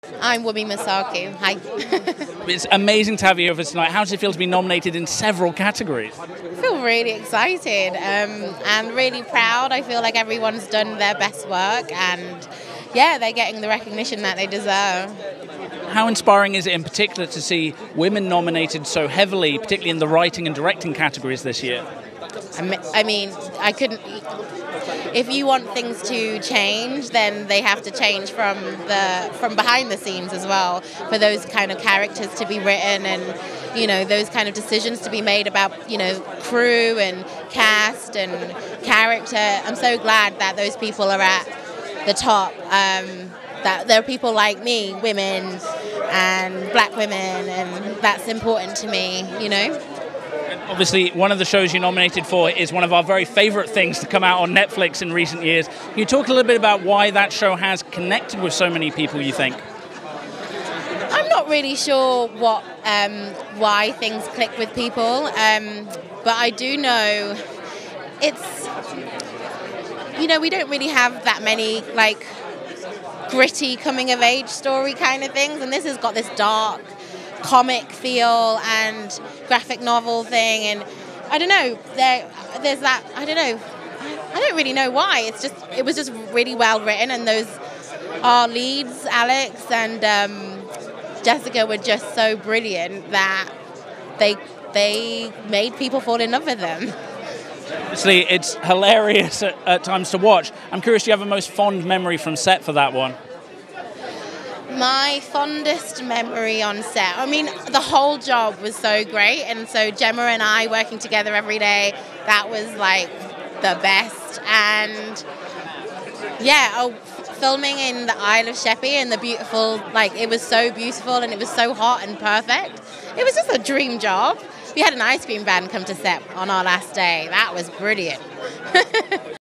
I'm Wunmi Mosaku. Hi. It's amazing to have you over tonight. How does it feel to be nominated in several categories? I feel really excited and really proud. I feel like everyone's done their best work and yeah, they're getting the recognition that they deserve. How inspiring is it in particular to see women nominated so heavily, particularly in the writing and directing categories this year? I mean, I couldn't. If you want things to change, then they have to change from behind the scenes as well. For those kind of characters to be written, and those kind of decisions to be made about crew and cast and character. I'm so glad that those people are at the top. That there are people like me, women and black women, and that's important to me. Obviously, one of the shows you're nominated for is one of our very favourite things to come out on Netflix in recent years. Can you talk a little bit about why that show has connected with so many people, you think? I'm not really sure why things click with people, but I do know it's, we don't really have that many, gritty coming-of-age story kind of things, and this has got this dark comic feel and graphic novel thing, and I don't know, there's that, I don't really know why. It was just really well written, and those our leads, Alex and Jessica, were just so brilliant that they made people fall in love with them. Obviously, it's hilarious at times to watch. I'm curious, do you have a most fond memory from set for that one? My fondest memory on set, the whole job was so great, and so Gemma and I working together every day, that was the best. And yeah, filming in the Isle of Sheppey and the beautiful, it was so beautiful and it was so hot and perfect. It was just a dream job. We had an ice cream van come to set on our last day. That was brilliant.